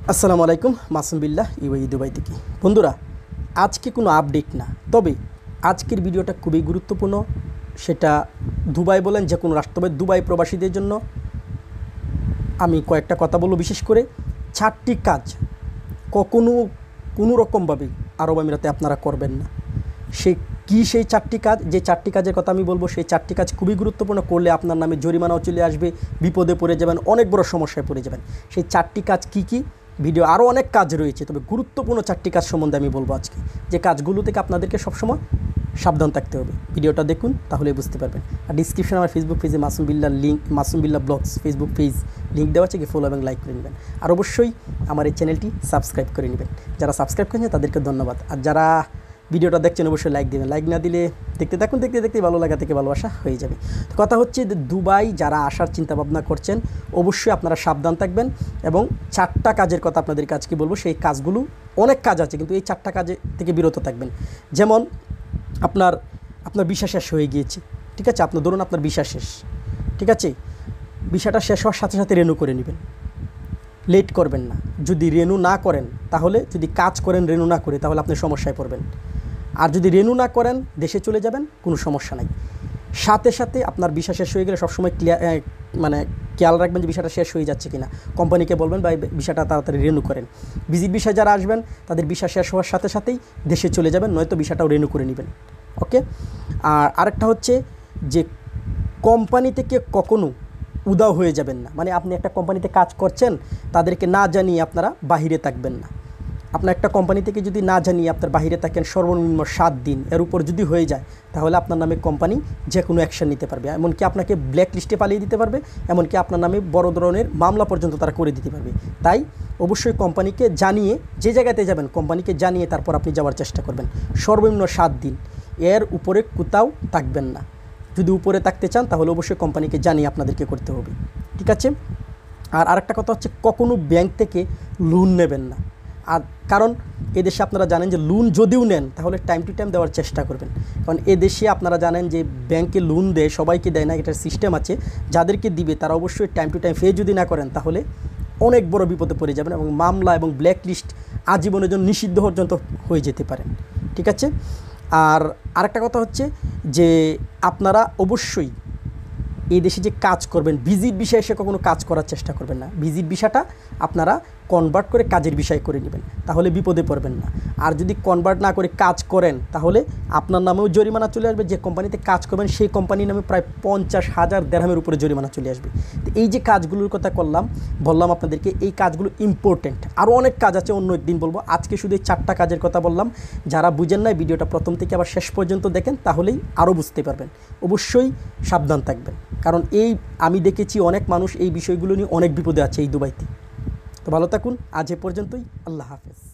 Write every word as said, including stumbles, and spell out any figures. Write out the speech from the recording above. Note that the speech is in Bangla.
আসসালামু আলাইকুম, মাসুম বিল্লাহ ইউএই দুবাই থেকে। বন্ধুরা, আজকে কোনো আপডেট না, তবে আজকের ভিডিওটা খুবই গুরুত্বপূর্ণ। সেটা দুবাই বলেন যে কোনো রাষ্ট্র, তবে দুবাই প্রবাসীদের জন্য আমি কয়েকটা কথা বলবো। বিশেষ করে চারটি কাজ কখনো কোনো রকমভাবেই আরব আমিরাতে আপনারা করবেন না। সে কী সেই চারটি কাজ? যে চারটি কাজের কথা আমি বলবো, সেই চারটি কাজ খুবই গুরুত্বপূর্ণ। করলে আপনার নামে জরিমানাও চলে আসবে, বিপদে পড়ে যাবেন, অনেক বড় সমস্যায় পড়ে যাবেন। সেই চারটি কাজ কি কি? ভিডিও আরও অনেক কাজ রয়েছে, তবে গুরুত্বপূর্ণ চারটি কাজ সম্বন্ধে আমি বলবো আজকে, যে কাজগুলো থেকে আপনাদেরকে সবসময় সাবধান থাকতে হবে। ভিডিওটা দেখুন, তাহলে বুঝতে পারবেন। আর ডিসক্রিপশনে আমার ফেসবুক পেজে Masum Billah link, Masum Billah blogs Facebook page link দেওয়া আছে, কি ফলো এবং লাইক করে নেবেন। আর অবশ্যই আমার এই চ্যানেলটি সাবস্ক্রাইব করে নেবেন। যারা সাবস্ক্রাইব করেছেন তাদেরকে ধন্যবাদ। আর যারা ভিডিওটা দেখছেন অবশ্যই লাইক দেবেন। লাইক না দিলে দেখতে থাকুন, দেখতে দেখতে ভালো লাগা থেকে ভালোবাসা হয়ে যাবে। তো কথা হচ্ছে যে দুবাই যারা আসার চিন্তাভাবনা করছেন, অবশ্যই আপনারা সাবধান থাকবেন। এবং চারটা কাজের কথা আপনাদেরকে আজকে বলবো। সেই কাজগুলো অনেক কাজ আছে, কিন্তু এই চারটা কাজে থেকে বিরত থাকবেন। যেমন আপনার আপনার ভিসা শেষ হয়ে গিয়েছে, ঠিক আছে? আপনার ধরুন আপনার ভিসা শেষ, ঠিক আছে? ভিসাটা শেষ হওয়ার সাথে সাথে রেনু করে নেবেন, লেট করবেন না। যদি রেনু না করেন, তাহলে যদি কাজ করেন রেনু না করে, তাহলে আপনি সমস্যায় পড়বেন। আর যদি রেনু না করেন, দেশে চলে যাবেন, কোনো সমস্যা নাই। সাথে সাথে আপনার ভিসা শেষ হয়ে গেলে সবসময় ক্লিয়ার মানে খেয়াল রাখবেন যে ভিসাটা শেষ হয়ে যাচ্ছে কিনা। কোম্পানিকে বলবেন বা ভিসাটা তাড়াতাড়ি রেনু করেন। ভিজিট ভিসা যারা আসবেন, তাদের ভিসা শেষ হওয়ার সাথে সাথেই দেশে চলে যাবেন, নয়তো ভিসাটাও রেনু করে নেবেন। ওকে। আর আরেকটা হচ্ছে যে কোম্পানি থেকে কখনো উদাও হয়ে যাবেন না। মানে আপনি একটা কোম্পানিতে কাজ করছেন, তাদেরকে না জানিয়ে আপনারা বাহিরে থাকবেন না। আপনার একটা কোম্পানি থেকে যদি না জানিয়ে আপনার বাহিরে থাকেন সর্বনিম্ন সাত দিন, এর উপর যদি হয়ে যায়, তাহলে আপনার নামে কোম্পানি যে কোনো অ্যাকশন নিতে পারবে। এমনকি আপনাকে ব্ল্যাক লিস্টে পালিয়ে দিতে পারবে, এমনকি আপনার নামে বড় ধরনের মামলা পর্যন্ত তারা করে দিতে পারবে। তাই অবশ্যই কোম্পানিকে জানিয়ে, যে জায়গাতে যাবেন কোম্পানিকে জানিয়ে তারপর আপনি যাওয়ার চেষ্টা করবেন। সর্বনিম্ন সাত দিন, এর উপরে কোথাও থাকবেন না। যদি উপরে থাকতে চান, তাহলে অবশ্যই কোম্পানিকে জানিয়ে আপনাদেরকে করতে হবে, ঠিক আছে? আর আরেকটা কথা হচ্ছে, কখনো ব্যাংক থেকে লোন নেবেন না। আর কারণ এদেশে আপনারা জানেন যে লোন যদিও নেন, তাহলে টাইম টু টাইম দেওয়ার চেষ্টা করবেন। কারণ এদেশে আপনারা জানেন যে ব্যাংকে লোন দেয়, সবাইকে দেয় না, এটার সিস্টেম আছে। যাদেরকে দিবে তারা অবশ্যই টাইম টু টাইম পে যদি না করেন, তাহলে অনেক বড় বিপদে পড়ে যাবেন এবং মামলা এবং ব্ল্যাক লিস্ট আজীবনের জন্য নিষিদ্ধ পর্যন্ত হয়ে যেতে পারেন, ঠিক আছে? আর আরেকটা কথা হচ্ছে যে আপনারা অবশ্যই এই দেশে যে কাজ করবেন, ভিজিট বিষয়ে এসে কখনো কাজ করার চেষ্টা করবেন না। ভিজিট বিষয়টা আপনারা কনভার্ট করে কাজের বিষয় করে নেবেন, তাহলে বিপদে পড়বেন না। আর যদি কনভার্ট না করে কাজ করেন, তাহলে আপনার নামেও জরিমানা চলে আসবে। যে কোম্পানিতে কাজ করবেন সেই কোম্পানির নামে প্রায় পঞ্চাশ হাজার দেরহামের উপরে জরিমানা চলে আসবে। তো এই যে কাজগুলোর কথা করলাম, বললাম আপনাদেরকে, এই কাজগুলো ইম্পর্টেন্ট। আরও অনেক কাজ আছে, অন্য একদিন বলবো। আজকে শুধু এই চারটা কাজের কথা বললাম। যারা বুঝেন না, ভিডিওটা প্রথম থেকে আবার শেষ পর্যন্ত দেখেন, তাহলেই আরও বুঝতে পারবেন। অবশ্যই সাবধান থাকবেন, কারণ এই আমি দেখেছি অনেক মানুষ এই বিষয়গুলো নিয়ে অনেক বিপদে আছে এই দুবাইতে। তো ভালো থাকুন, আজ এ পর্যন্তই। আল্লাহ হাফেজ।